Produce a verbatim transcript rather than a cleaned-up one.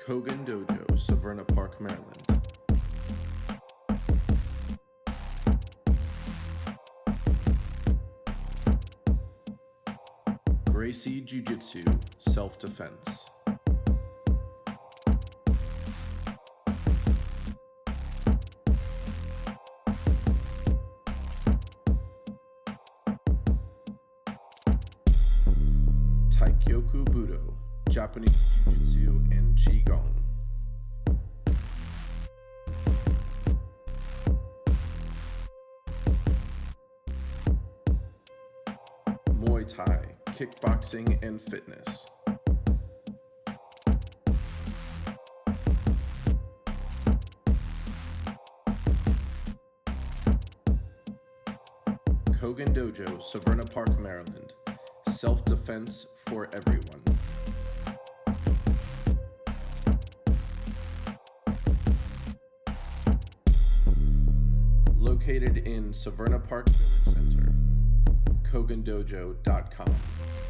Kogan Dojo, Severna Park, Maryland. Gracie Jiu-Jitsu, Self-Defense. Taikyoku Budo, Japanese Jiu-Jitsu and Qigong. Muay Thai, Kickboxing and Fitness. Kogan Dojo, Severna Park, Maryland. Self-defense for everyone. Located in Severna Park Village Center. Kogan Dojo dot com.